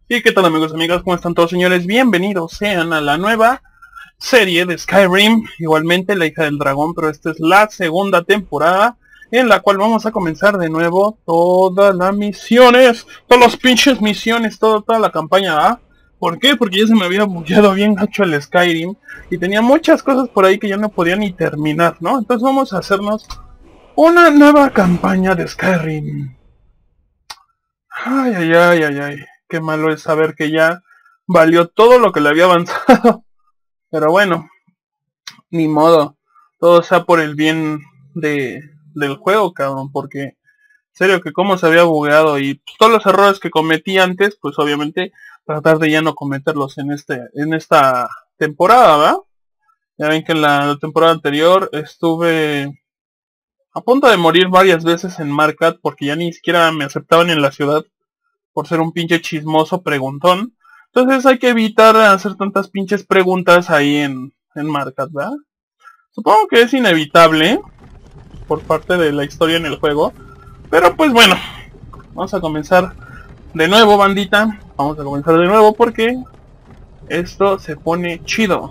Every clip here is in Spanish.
¿Y qué tal, amigos y amigas? ¿Cómo están todos, señores? Bienvenidos sean a la nueva serie de Skyrim, igualmente La Hija del Dragón, pero esta es la segunda temporada en la cual vamos a comenzar de nuevo todas las misiones, todas las pinches misiones, toda la campaña, ¿ah? ¿Por qué? Porque ya se me había bugueado bien gacho el Skyrim y tenía muchas cosas por ahí que ya no podía ni terminar, ¿no? Entonces vamos a hacernos una nueva campaña de Skyrim. Ay, ay, ay, ay, ay. Qué malo es saber que ya valió todo lo que le había avanzado. Pero bueno, ni modo. Todo sea por el bien del juego, cabrón. Porque, en serio, que cómo se había bugueado y pues, todos los errores que cometí antes, pues obviamente tratar de ya no cometerlos en esta temporada, ¿verdad? Ya ven que en la temporada anterior estuve a punto de morir varias veces en Markat porque ya ni siquiera me aceptaban en la ciudad por ser un pinche chismoso preguntón. Entonces hay que evitar hacer tantas pinches preguntas ahí en Markat, ¿verdad? Supongo que es inevitable por parte de la historia en el juego. Pero pues bueno, vamos a comenzar de nuevo, bandita. Vamos a comenzar de nuevo porque esto se pone chido.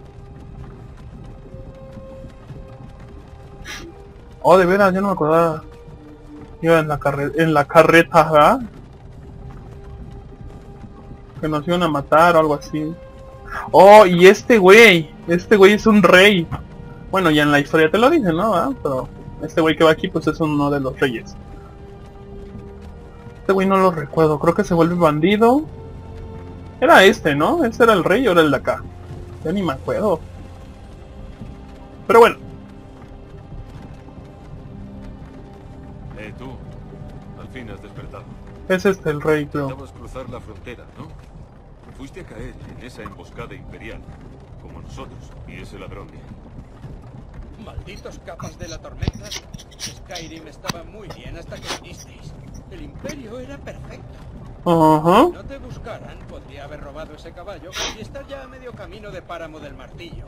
Oh, de veras, ya no me acordaba. Iba en la carreta, ¿verdad? Que nos iban a matar o algo así. Oh, y este güey es un rey. Bueno, ya en la historia te lo dicen, ¿no? ¿Ah? Pero este güey que va aquí pues es uno de los reyes. Este güey no lo recuerdo, creo que se vuelve bandido. Era este, ¿no? ¿Ese era el rey o era el de acá? Ya ni me acuerdo. Pero bueno. Tú, al fin has despertado. Es este el rey, creo. Intentabas cruzar la frontera, ¿no? Fuiste a caer en esa emboscada imperial, como nosotros y ese ladrón. Malditos capas de la tormenta. Skyrim estaba muy bien hasta que vinisteis. El imperio era perfecto. Ajá. Si no te buscaran, podría haber robado ese caballo y estar ya a medio camino de Páramo del Martillo.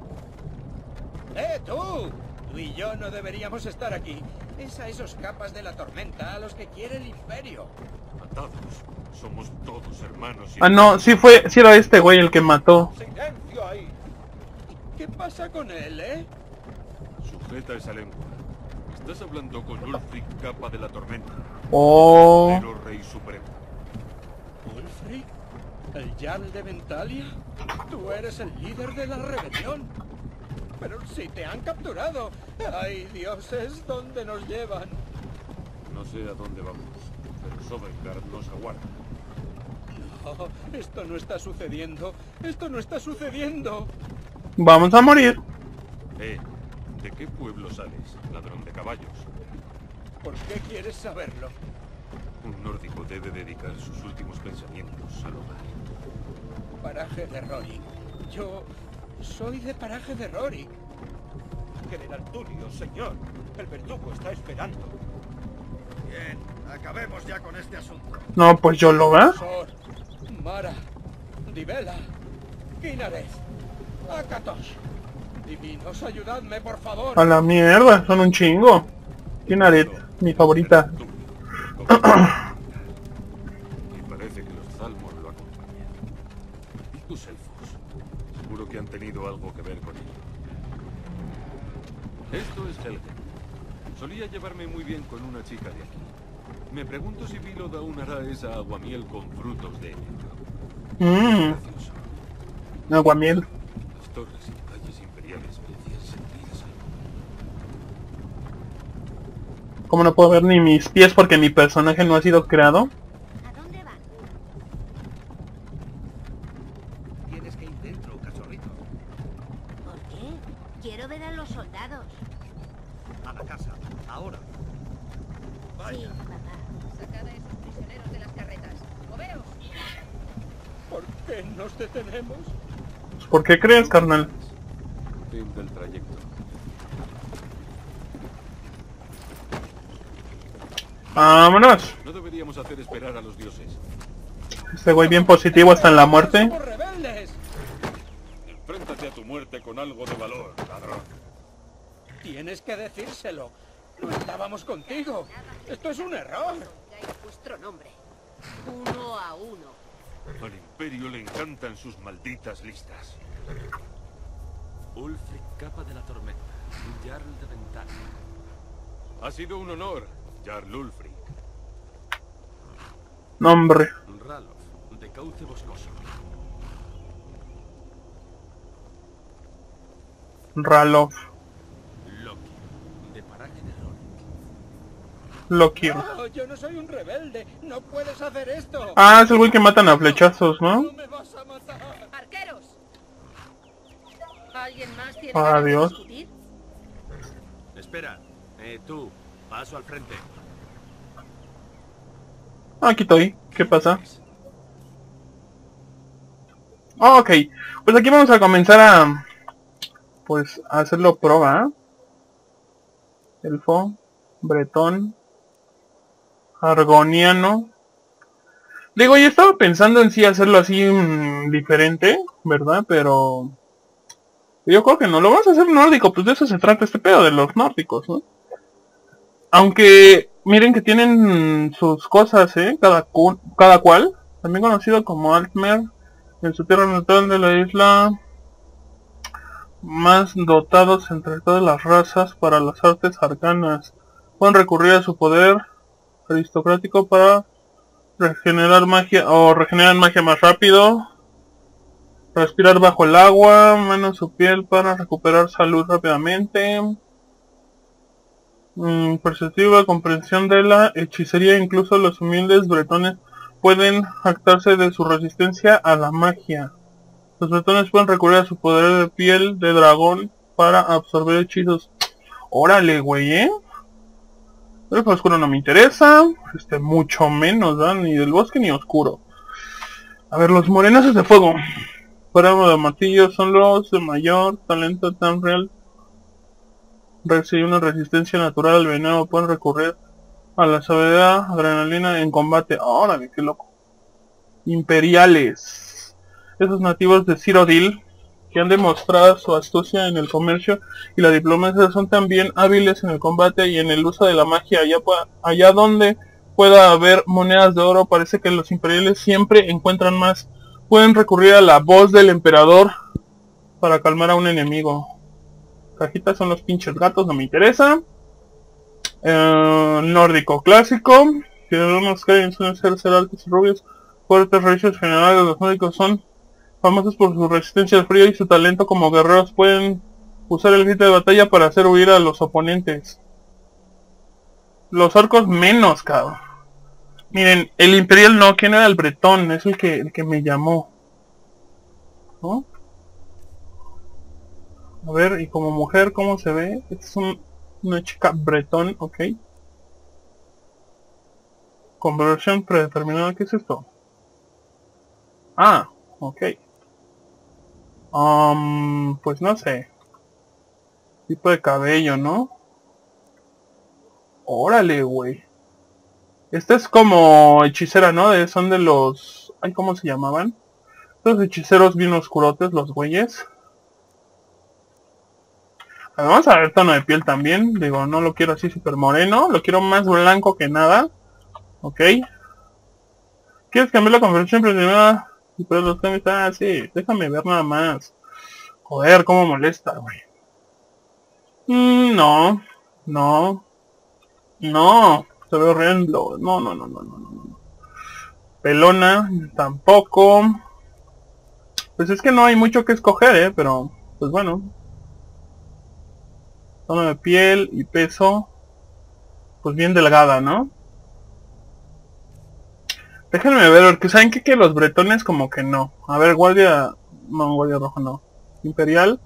tú! Tú y yo no deberíamos estar aquí. Es a esos capas de la tormenta a los que quiere el imperio. Atados. Somos todos hermanos y... Ah, no, sí era este güey el que mató. ¡Silencio ahí! ¿Qué pasa con él, Sujeta esa lengua. Estás hablando con Ulfric, capa de la tormenta. Oh. Pero rey supremo. ¿Ulfric? ¿El Jarl de Ventalia? Tú eres el líder de la rebelión. Pero si te han capturado. ¡Ay, dioses! ¿Dónde nos llevan? No sé a dónde vamos, pero Sovngarde nos aguarda. No, esto no está sucediendo. ¡Esto no está sucediendo! Vamos a morir. ¿De qué pueblo sales, ladrón de caballos? ¿Por qué quieres saberlo? Un nórdico debe dedicar sus últimos pensamientos al hogar. Paraje de Rorik. Yo soy de Paraje de Rorik. General Tulio, señor. El verdugo está esperando. Bien, acabemos ya con este asunto. No, pues yo lo veo. Sor, Mara, Divela, Kinares, Akatosh. Divinos, ayudadme, por favor. A la mierda, son un chingo. Kinaret, mi favorita. Y parece que los Zalmor lo acompañan. ¿Y tus elfos? Seguro que han tenido algo que ver con ello. Esto es Helgen. Solía llevarme muy bien con una chica de aquí. Me pregunto si Vilod aún hará esa aguamiel con frutos de ello. Gracioso. Aguamiel. Las torres y calles imperiales me hacían sentir a salvo. Como no puedo ver ni mis pies porque mi personaje no ha sido creado. ¿A dónde van? Tienes que ir dentro, cachorrito. ¿Por qué? Quiero ver a los soldados. A la casa, ahora. Sí, papá. Sacad a esos prisioneros de las carretas. ¡Moveos! ¿Por qué nos detenemos? ¿Por qué crees, carnal? Fin del trayecto. Vámonos. No deberíamos hacer esperar a los dioses. Este güey bien positivo hasta en la muerte. ¡Somos rebeldes! Enfréntate a tu muerte con algo de valor, ladrón. Tienes que decírselo. No estábamos contigo. Esto es un error. Pongáis vuestro nombre. Uno a uno. Al Imperio le encantan sus malditas listas. Ulfric, capa de la tormenta, un Jarl de Ventalia. Ha sido un honor, Jarl Ulfric. Nombre. Ralof, de cauce boscoso. Ralof. Loki, de paraje de Rorik. Lokir. No, yo no soy un rebelde. No puedes hacer esto. Ah, es el güey que matan a flechazos, ¿no? No me vas a matar. ¡Arqueros! ¿Alguien más tiene Ah, ganas de Dios. discutir? Espera, tú, paso al frente. Ah, aquí estoy. ¿Qué pasa? Oh, ok. Pues aquí vamos a comenzar a... Pues a hacerlo prueba. Elfo. Bretón. Argoniano. Digo, yo estaba pensando en sí hacerlo así diferente, ¿verdad? Pero... yo creo que no, lo vamos a hacer nórdico, pues de eso se trata este pedo, de los nórdicos, ¿no? Aunque, miren que tienen sus cosas, ¿eh? Cada cual, también conocido como Altmer, en su tierra natal de la isla, más dotados entre todas las razas para las artes arcanas. Pueden recurrir a su poder aristocrático para regenerar magia, o regeneran magia más rápido. Respirar bajo el agua, menos su piel para recuperar salud rápidamente. Perceptiva, comprensión de la hechicería, incluso los humildes bretones pueden jactarse de su resistencia a la magia. Los bretones pueden recurrir a su poder de piel de dragón para absorber hechizos. Órale, güey, El oscuro no me interesa, mucho menos, ¿verdad? Ni del bosque ni oscuro. A ver, los morenazos de fuego. Fuera de martillo son los de mayor talento tan real. Recibe una resistencia natural al veneno. Pueden recurrir a la sabiduría adrenalina en combate. Órale, qué loco. Imperiales. Esos nativos de Cyrodiil que han demostrado su astucia en el comercio y la diplomacia son también hábiles en el combate y en el uso de la magia. Allá donde pueda haber monedas de oro, parece que los imperiales siempre encuentran más. Pueden recurrir a la voz del emperador para calmar a un enemigo. Cajitas son los pinches gatos, no me interesa. Nórdico clásico. Que unos que suelen ser altos y rubios. Fuertes raíces generales. Los nórdicos son famosos por su resistencia al frío y su talento como guerreros. Pueden usar el grito de batalla para hacer huir a los oponentes. Los orcos menos, cabrón. Miren, el imperial no, ¿quién era el bretón? Es el que me llamó, ¿no? A ver, y como mujer, ¿cómo se ve? Esta es una chica bretón, ok. Conversión predeterminada, ¿qué es esto? Ah, ok. Pues no sé. Tipo de cabello, ¿no? Órale, güey. Esta es como hechicera, ¿no? Son de los... ay, ¿cómo se llamaban? Los hechiceros bien oscurotes, los güeyes. A ver, vamos a ver tono de piel también. Digo, no lo quiero así súper moreno. Lo quiero más blanco que nada. Ok. ¿Quieres cambiar la conversión primero? Y pues los cambios... ah, sí. Déjame ver nada más. Joder, cómo molesta, güey. No. No. No. Se ve horrendo. No. Pelona, tampoco. Pues es que no hay mucho que escoger, pero pues bueno. Tono de piel y peso. Pues bien delgada, ¿no? Déjenme ver, porque saben que los bretones como que no. A ver, guardia... no, guardia roja no. Imperial.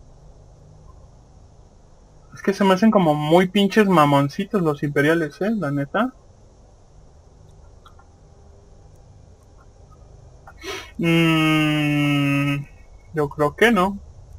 Es que se me hacen como muy pinches mamoncitos los imperiales, la neta. Yo creo que no.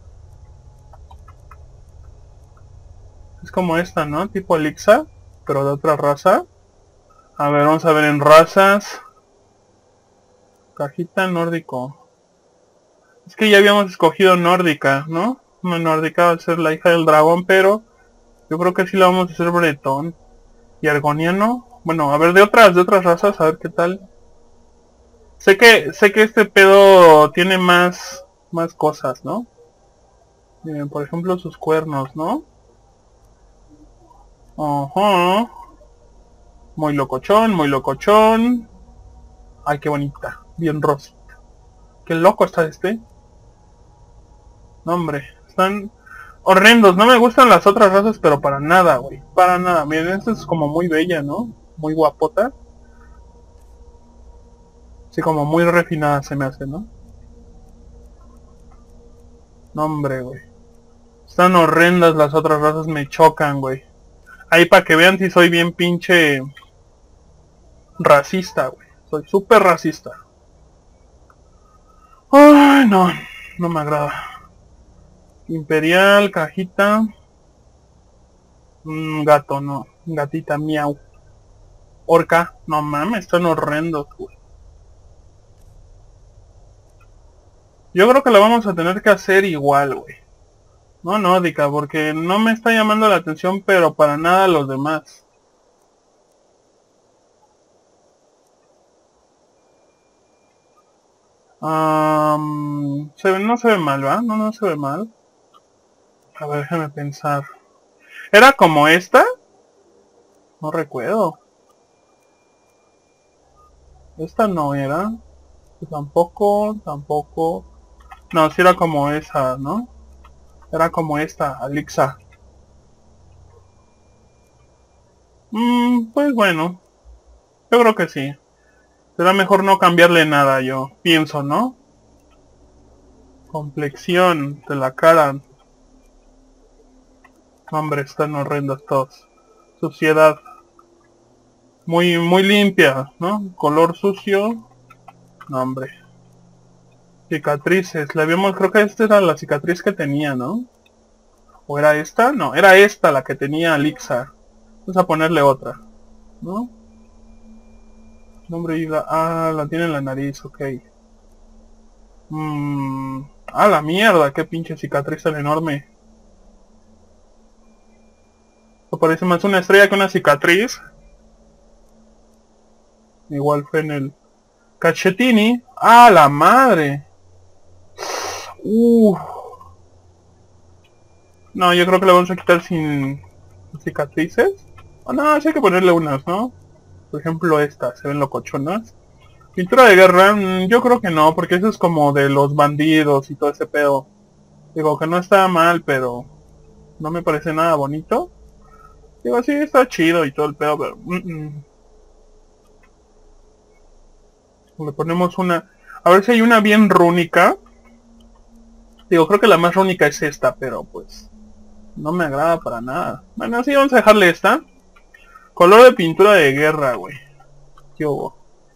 Es como esta, ¿no? Tipo Elixa, pero de otra raza. A ver, vamos a ver en razas. Cajita nórdico. Es que ya habíamos escogido nórdica, ¿no? Una nórdica va a ser la hija del dragón, pero yo creo que sí la vamos a hacer bretón. Y argoniano. Bueno, a ver, de otras razas, a ver qué tal. Sé que este pedo tiene más cosas, ¿no? Miren, por ejemplo, sus cuernos, ¿no? Ajá. Muy locochón, muy locochón. Ay, qué bonita. Bien rosita. Qué loco está este. No, hombre. Están horrendos. No me gustan las otras razas, pero para nada, güey. Para nada. Miren, esta es como muy bella, ¿no? Muy guapota. Sí, como muy refinada se me hace, ¿no? No, hombre, güey. Están horrendas las otras razas, me chocan, güey. Ahí para que vean si soy bien pinche racista, güey. Soy súper racista. Ay, no. No me agrada. Imperial, cajita. Gato, no. Gatita, miau. Orca. No mames, están horrendos, güey. Yo creo que lo vamos a tener que hacer igual, güey. No, nórdica, porque no me está llamando la atención, pero para nada los demás. No se ve mal, ¿va? No se ve mal. A ver, déjame pensar. ¿Era como esta? No recuerdo. Esta no era. Tampoco. No, sí era como esa, ¿no? Era como esta, Alixa. Pues bueno. Yo creo que sí. Será mejor no cambiarle nada, yo pienso, ¿no? Complexión de la cara. Hombre, están horrendos todos. Suciedad. Muy limpia, ¿no? Color sucio. No, hombre. Cicatrices. La vimos, creo que esta era la cicatriz que tenía, ¿no? ¿O era esta? No, era esta la que tenía Alixa. Vamos a ponerle otra, ¿no? Nombre y la tiene en la nariz, ok. La mierda, qué pinche cicatriz tan enorme. Esto parece más una estrella que una cicatriz. Igual fue en el Cachetini. ¡Ah, la madre! No, yo creo que le vamos a quitar sin cicatrices. No, sí hay que ponerle unas, ¿no? Por ejemplo esta, se ven locochonas. Pintura de guerra, yo creo que no, porque eso es como de los bandidos y todo ese pedo. Digo que no está mal, pero no me parece nada bonito. Digo, sí, está chido y todo el pedo, pero... Le ponemos una... A ver si hay una bien rúnica. Digo, creo que la más rúnica es esta, pero pues... No me agrada para nada. Bueno, sí, vamos a dejarle esta. Color de pintura de guerra, güey. ¿Qué hubo?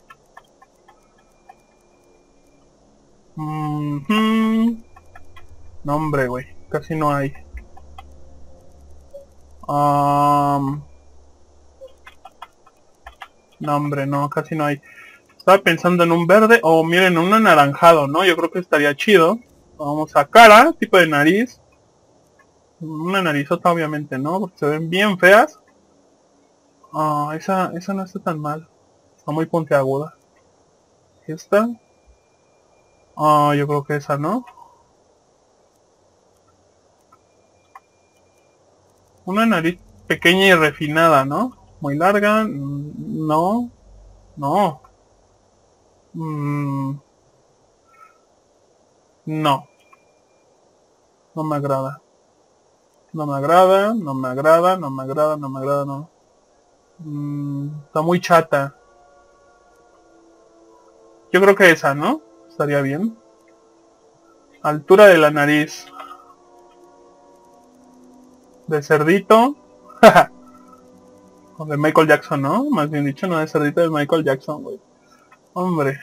No, hombre, güey. Casi no hay. No, hombre, no, casi no hay. Estaba pensando en un verde o miren, un anaranjado, ¿no? Yo creo que estaría chido. Vamos a cara, tipo de nariz. Una narizota obviamente, ¿no? Porque se ven bien feas. Esa no está tan mal. Está muy puntiaguda. ¿Esta? Yo creo que esa, ¿no? Una nariz pequeña y refinada, ¿no? Muy larga. No. No. No. No me agrada. No me agrada, no me agrada, no me agrada, no me agrada, no. Está muy chata. Yo creo que esa, ¿no? Estaría bien. Altura de la nariz. De cerdito. O de Michael Jackson, ¿no? Más bien dicho, no de cerdito, de Michael Jackson, güey. Hombre.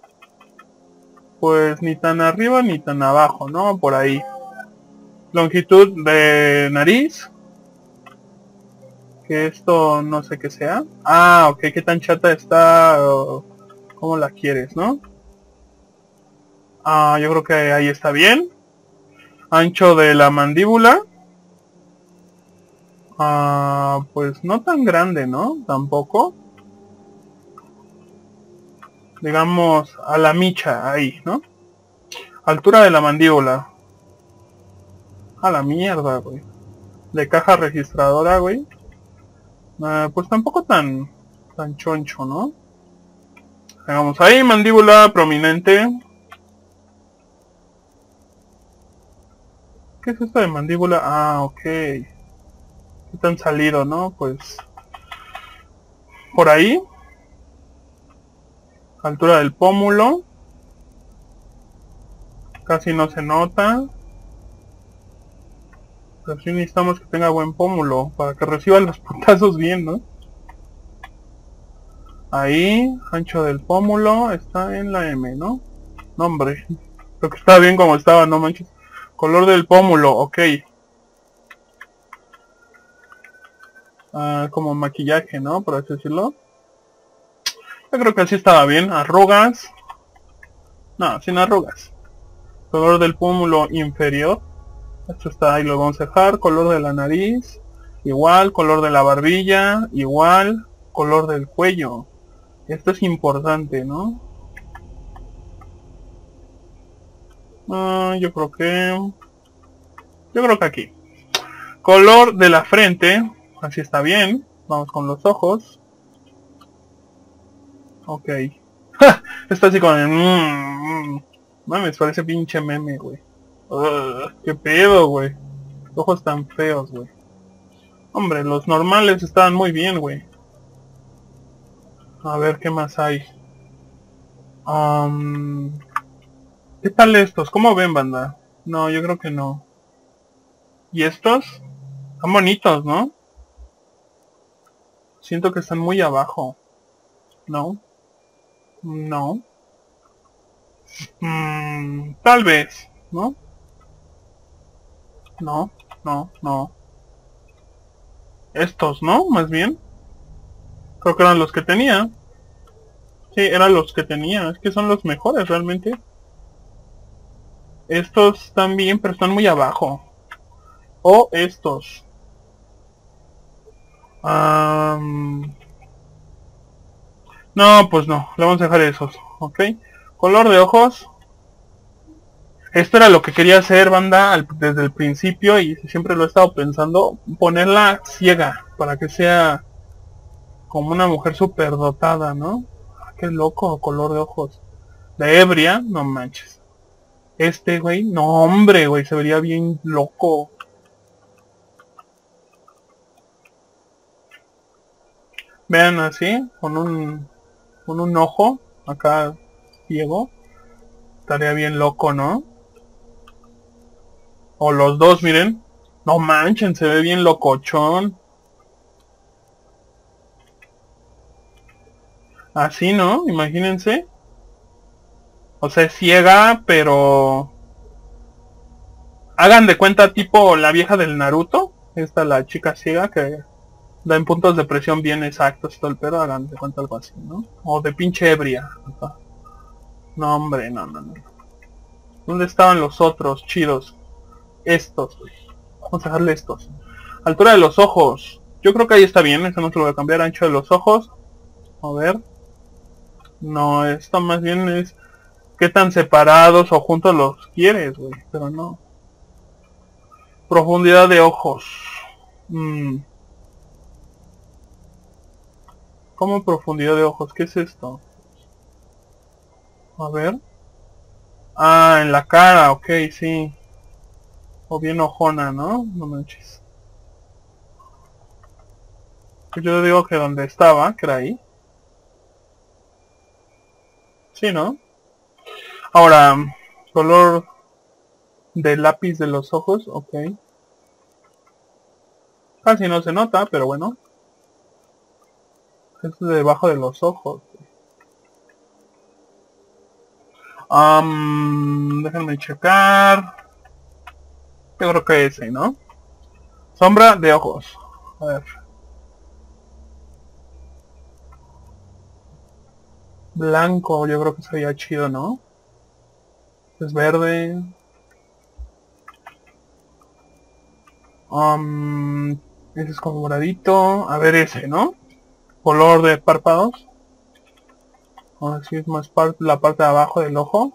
Pues ni tan arriba ni tan abajo, ¿no? Por ahí. Longitud de nariz. Que esto no sé qué sea. Ok, qué tan chata está. ¿Cómo la quieres, no? Yo creo que ahí está bien. Ancho de la mandíbula. Pues no tan grande, ¿no? Tampoco. digamos, a la micha, ahí, ¿no? Altura de la mandíbula. A la mierda, güey. De caja registradora, güey. Pues tampoco tan choncho, ¿no? Hagamos ahí, mandíbula prominente. ¿Qué es esto de mandíbula? Ah, ok. ¿Qué tan salido, no? Pues... por ahí. Altura del pómulo. Casi no se nota. Pero sí necesitamos que tenga buen pómulo para que reciba los putazos bien, ¿no? Ahí, ancho del pómulo, está en la M, ¿no? No, hombre. Creo que estaba bien como estaba, no manches. Color del pómulo, ok. Como maquillaje, ¿no? Por así decirlo. Yo creo que así estaba bien. Arrugas. No, sin arrugas. Color del pómulo inferior. Esto está ahí, lo vamos a dejar. Color de la nariz. Igual. Color de la barbilla. Igual. Color del cuello. Esto es importante, ¿no? Yo creo que aquí. Color de la frente. Así está bien. Vamos con los ojos. Ok. Está así con el... Mames, parece pinche meme, güey. Qué pedo, güey. Ojos tan feos, güey. Hombre, los normales estaban muy bien, güey. A ver, ¿qué más hay? ¿Qué tal estos? ¿Cómo ven, banda? No, yo creo que no. ¿Y estos? Están bonitos, ¿no? Siento que están muy abajo. ¿No? No. Tal vez, ¿no? No, no, no. Estos, ¿no? Más bien. Creo que eran los que tenía. Sí, eran los que tenía. Es que son los mejores realmente. Estos están bien, pero están muy abajo. O estos. No, pues no. Le vamos a dejar esos. Ok. Color de ojos. Esto era lo que quería hacer, banda, desde el principio. Y siempre lo he estado pensando. Ponerla ciega. Para que sea como una mujer súper dotada, ¿no? Qué loco color de ojos. De ebria, no manches. Este, güey, no hombre, güey, se vería bien loco. Vean así, con un ojo, acá ciego. Estaría bien loco, ¿no? O los dos, miren. No manchen, se ve bien locochón. Así, ¿no? Imagínense. O sea, es ciega, pero... hagan de cuenta tipo la vieja del Naruto. Esta la chica ciega que da en puntos de presión bien exactos todo el pedo. Hagan de cuenta algo así, ¿no? O de pinche ebria. No, hombre, no. ¿Dónde estaban los otros chidos? Estos, güey. Vamos a dejarle estos. Altura de los ojos. Yo creo que ahí está bien. Eso no se lo voy a cambiar. Ancho de los ojos. A ver. No, esto más bien es... qué tan separados o juntos los quieres, güey. Pero no. Profundidad de ojos. ¿Cómo profundidad de ojos? ¿Qué es esto? A ver. Ah, en la cara, ok, sí. O bien ojona, ¿no? No manches. Yo digo que donde estaba, que era ahí. Sí, ¿no? Ahora, color de lápiz de los ojos, ok. Casi no se nota, pero bueno. Esto es debajo de los ojos. Déjenme checar. Yo creo que ese, ¿no? Sombra de ojos. A ver. Blanco, yo creo que sería chido, ¿no? Es verde. Ese es como moradito. A ver ese, ¿no? Color de párpados. Así es más la parte de abajo del ojo.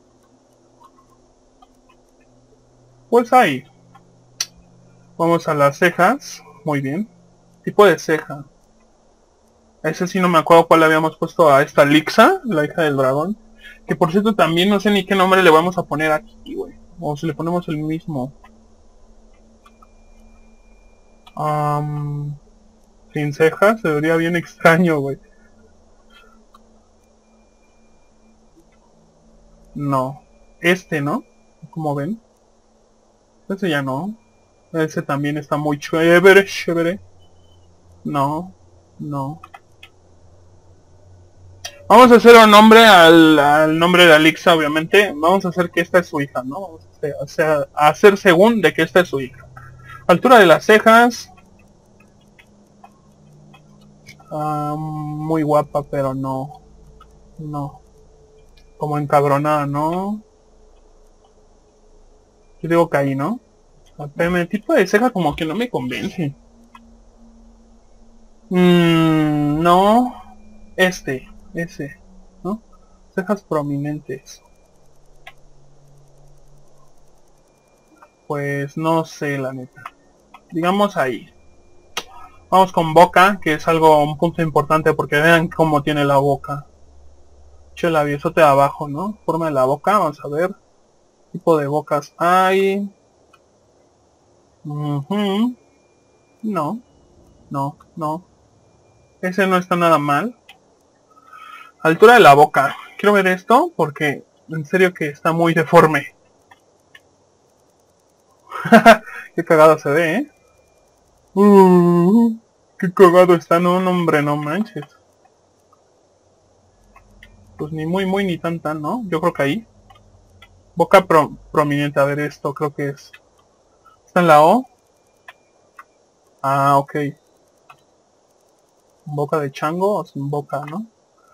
Pues ahí. Vamos a las cejas. Muy bien. Tipo de ceja. Ese sí no me acuerdo cuál le habíamos puesto a esta Lixa, la hija del dragón. Que por cierto también no sé ni qué nombre le vamos a poner aquí, güey. O si le ponemos el mismo. Sin cejas, se vería bien extraño, güey. No. ¿No? Como ven. Ese ya no. Ese también está muy chévere, chévere. No. No. Vamos a hacer un nombre al nombre de Alixa, obviamente. Vamos a hacer que esta es su hija, ¿no? Vamos a hacer según de que esta es su hija. Altura de las cejas. Muy guapa, pero no. No. Como encabronada, ¿no? Yo digo que ahí, ¿no? El tipo de ceja como que no me convence. No. Ese, ¿no? Cejas prominentes. Pues no sé, la neta. Digamos ahí. Vamos con boca, que es un punto importante porque vean cómo tiene la boca. Che, el labiosote de abajo, ¿no? Forma de la boca, vamos a ver. Tipo de bocas hay. No. No. Ese no está nada mal. Altura de la boca. Quiero ver esto porque en serio que está muy deforme. Qué cagado se ve, ¿eh? Qué cagado está, no, hombre, no manches. Pues ni muy ni tan, ¿no? Yo creo que ahí. Boca prominente, a ver esto, creo que es. ¿Está en la O? Ah, ok. Boca de chango o sin boca, ¿no?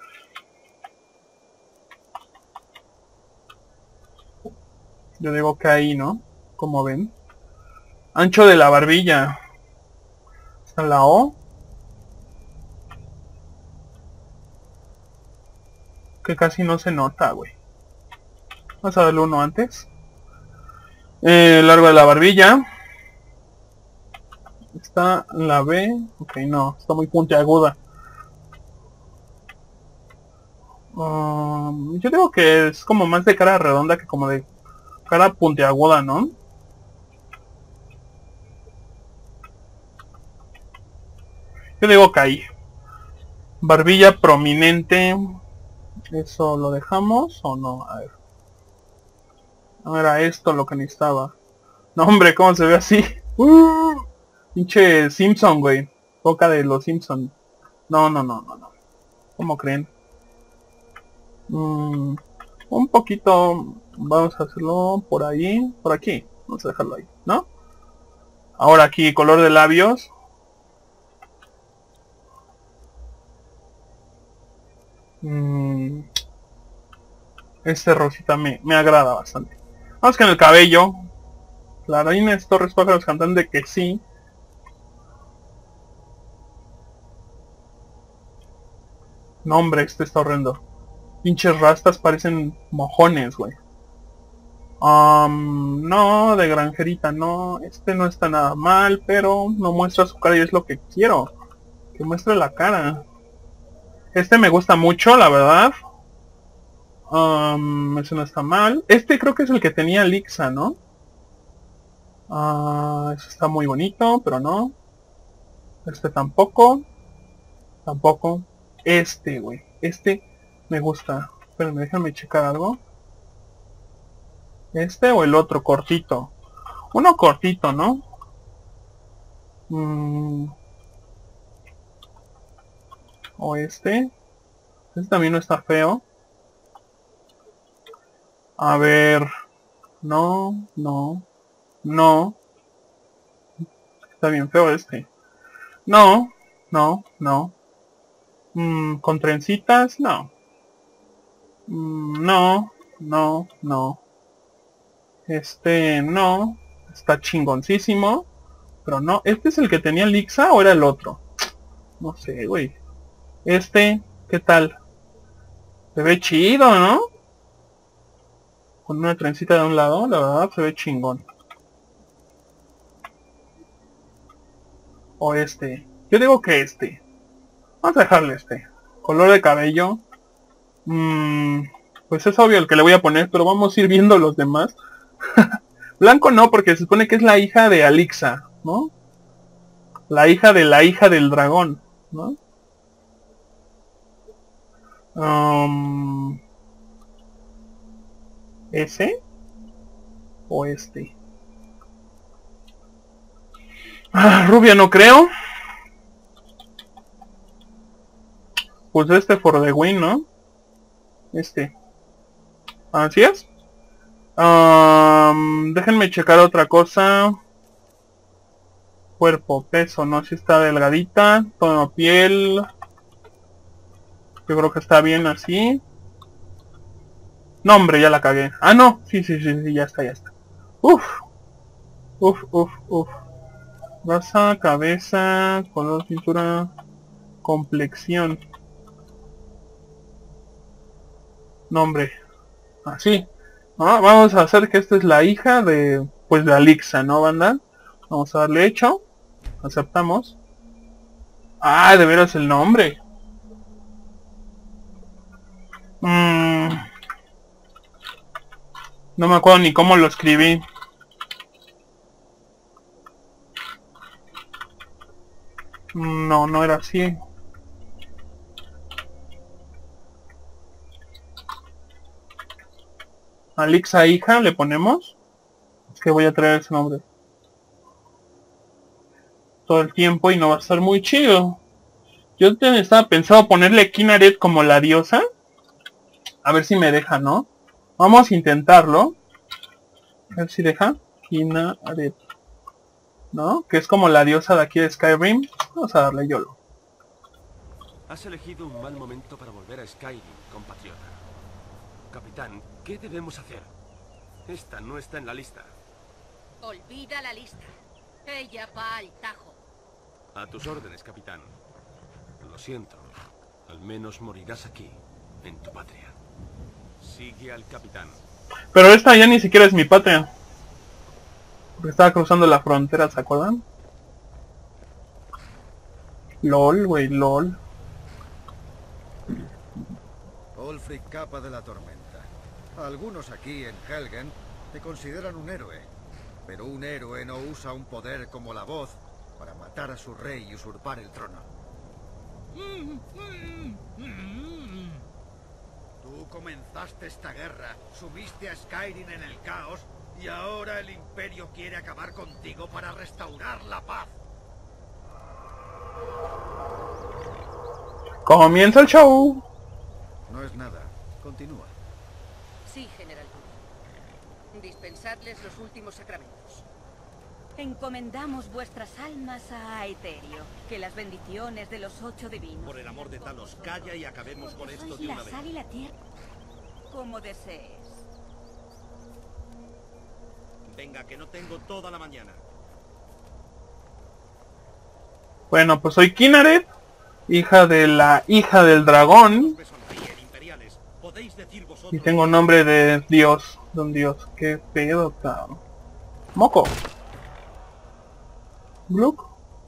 Yo digo que ahí, ¿no? Como ven. Ancho de la barbilla. ¿Está en la O? Que casi no se nota, güey. Vamos a darle uno antes. Largo de la barbilla. Está en la B. Ok, no. Está muy puntiaguda. Yo digo que es como más de cara redonda que como de cara puntiaguda, ¿no? Yo digo que ahí. Barbilla prominente. ¿Eso lo dejamos o no? A ver. No era esto lo que necesitaba. No, hombre, ¿cómo se ve así? Pinche Simpson, güey. Boca de los Simpson. No. ¿Cómo creen? Un poquito. Vamos a hacerlo por ahí. Por aquí. Vamos a dejarlo ahí, ¿no? Ahora aquí, color de labios. Este rosita me agrada bastante. Vamos con el cabello. Clarines Torres Pájaros cantante que sí. No, hombre, este está horrendo. Pinches rastas parecen mojones, güey. No, de granjerita, no. Este no está nada mal, pero no muestra su cara y es lo que quiero. Que muestre la cara. Este me gusta mucho, la verdad. Ese no está mal. Este creo que es el que tenía Lixa, ¿no? Ese está muy bonito, pero no. Este tampoco. Tampoco. Este, güey. Este me gusta. Espérenme, déjame checar algo. ¿Este o el otro cortito? Uno cortito, ¿no? O este. Este también no está feo. A ver. No. Está bien feo este. No. Con trencitas, no. No. Este no. Está chingoncísimo. Pero no. ¿Este es el que tenía Lixa o era el otro? No sé, güey. Este, ¿qué tal? Se ve chido, ¿no? Con una trencita de un lado, la verdad se ve chingón. O este. Yo digo que este. Vamos a dejarle este. Color de cabello. Pues es obvio el que le voy a poner, pero vamos a ir viendo los demás. Blanco no, porque se supone que es la hija de Alixa, ¿no? La hija del dragón, ¿no? ¿Ese? ¿O este? Rubia no creo. Pues este for the win, ¿no? Este. ¿Así es? Déjenme checar otra cosa. Cuerpo, peso, no, si está delgadita. Tono piel. Yo creo que está bien así. Nombre, ya la cagué. Ah, no. Sí, ya está. Uf. Raza, cabeza, color, cintura, complexión. Nombre. Así. Vamos a hacer que esta es la hija de, pues, de Alixa, ¿no, banda? Vamos a darle hecho. Aceptamos. Ah, de veras el nombre. No me acuerdo ni cómo lo escribí. No era así. Alixa hija le ponemos. Es que voy a traer ese nombre todo el tiempo y no va a estar muy chido. Yo estaba pensado ponerle Kinaret como la diosa. A ver si me deja, ¿no? Vamos a intentarlo. A ver si deja. Kinaret, ¿no? Que es como la diosa de aquí de Skyrim. Vamos a darle YOLO. Has elegido un mal momento para volver a Skyrim, compatriota. Capitán, ¿qué debemos hacer? Esta no está en la lista. Olvida la lista. Ella va al Tajo. A tus órdenes, capitán. Lo siento. Al menos morirás aquí, en tu patria. Sigue al capitán. Pero esta ya ni siquiera es mi patria. Porque estaba cruzando la frontera, ¿se acuerdan? LOL, güey, LOL. Ulfric, capa de la tormenta. Algunos aquí en Helgen te consideran un héroe. Pero un héroe no usa un poder como la voz para matar a su rey y usurpar el trono. Tú comenzaste esta guerra, sumiste a Skyrim en el caos y ahora el Imperio quiere acabar contigo para restaurar la paz. Comienza el show. No es nada. Continúa. Sí, general. Dispensadles los últimos sacramentos. Encomendamos vuestras almas a Aeterio, que las bendiciones de los 8 divinos... Por el amor de Talos, calla y acabemos con esto de una la vez. sal y la tierra. Como desees. Venga, que no tengo toda la mañana. Bueno, pues soy Kinaret, hija del dragón. Y tengo nombre de Dios, de un Dios. Qué pedo, cabrón. Moco. Gluck.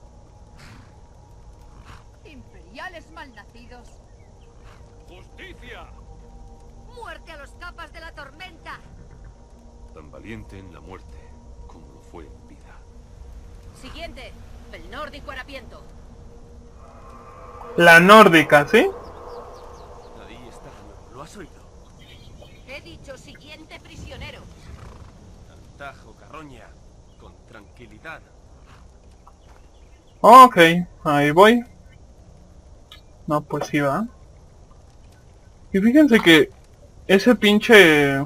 Imperiales malnacidos. ¡Justicia! ¡Muerte a los capas de la tormenta! Tan valiente en la muerte como lo fue en vida. Siguiente, el nórdico harapiento. La nórdica, ¿sí? Ahí está, ¿lo has oído? He dicho siguiente prisionero. Al Tajo, carroña, con tranquilidad. Ok, ahí voy. No, pues sí va. Y fíjense que ese pinche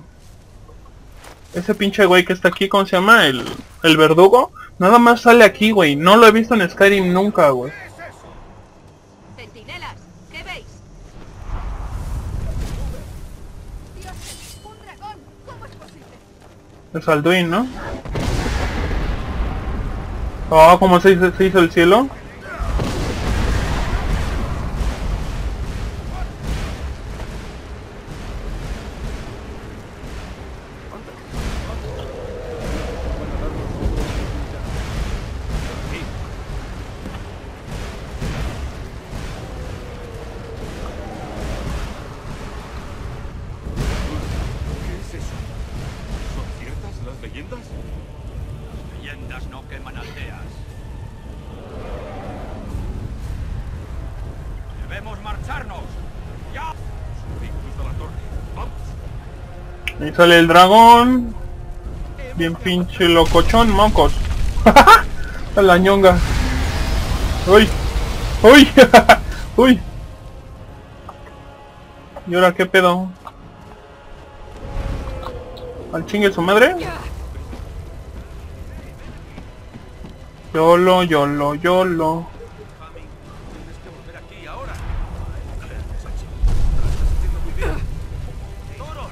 güey que está aquí, ¿cómo se llama? El verdugo. Nada más sale aquí, güey. No lo he visto en Skyrim nunca, güey. Centinelas, ¿qué veis? Dios, un dragón. ¿Cómo es posible? Es Alduin, ¿no? Oh, ¿cómo se hizo el cielo? Ahí sale el dragón. Bien pinche locochón, mocos. A la ñonga. Uy. Uy. Uy. ¿Y ahora qué pedo? ¿Al chingue su madre? YOLO, YOLO, YOLO. Tienes que volver aquí ahora. Sachi, lo estás haciendo muy bien. ¡Toro!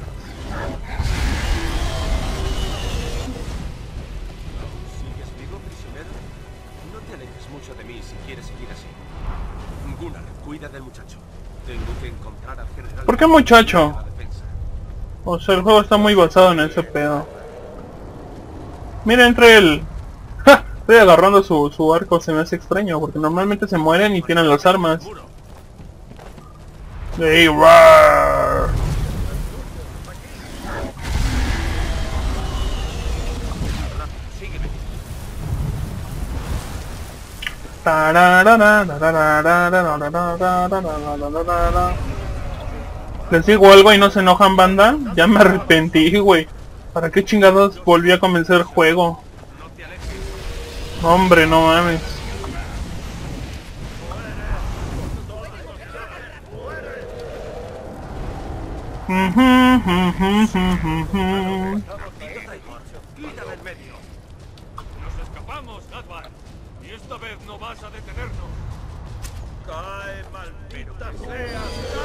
¿Sigues vivo, prisionero? No te alejes mucho de mí si quieres seguir así. Gunnar, cuida del muchacho. Tengo que encontrar al general. ¿Por qué muchacho? de la defensa. O sea, el juego está muy basado en ese pedo. Mira, entre él. ¡Ja! Estoy agarrando su arco, se me hace extraño, porque normalmente se mueren y tienen las armas. ¡Ey, roar! Sígueme. Les digo algo y no se enojan, banda. Ya me arrepentí, güey. ¿Para qué chingados volví a comenzar el juego? Hombre, no mames. Quita del medio. Nos escapamos, Gatvar. Y esta vez no vas a detenernos. ¡Cae, maldita sea!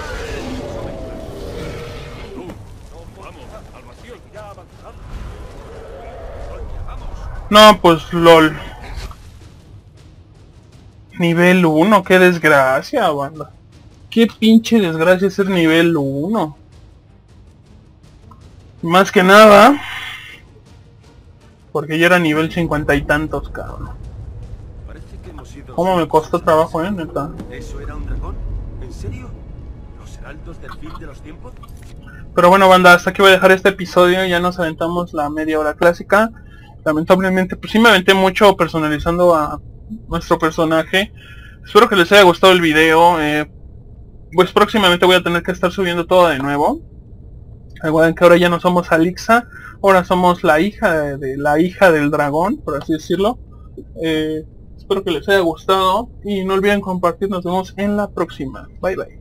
Tú, vamos, al vacío. Ya avanzamos. Vamos. No, pues LOL. Nivel 1, qué desgracia, banda. Qué pinche desgracia ser nivel 1. Más que nada porque ya era nivel 50 y tantos, cabrón. Parece que hemos ido... ¿Cómo me costó trabajo, neta? ¿Eso era un dragón? ¿En serio? ¿Los heraldos del fin de los tiempos? Pero bueno, banda, hasta aquí voy a dejar este episodio. Ya nos aventamos la media hora clásica. Lamentablemente, pues sí me aventé mucho personalizando a nuestro personaje. Espero que les haya gustado el video. Pues próximamente voy a tener que estar subiendo todo de nuevo. Recuerden que ahora ya no somos Alixa, ahora somos la hija de la hija del dragón, por así decirlo. Espero que les haya gustado y no olviden compartir. Nos vemos en la próxima. Bye bye.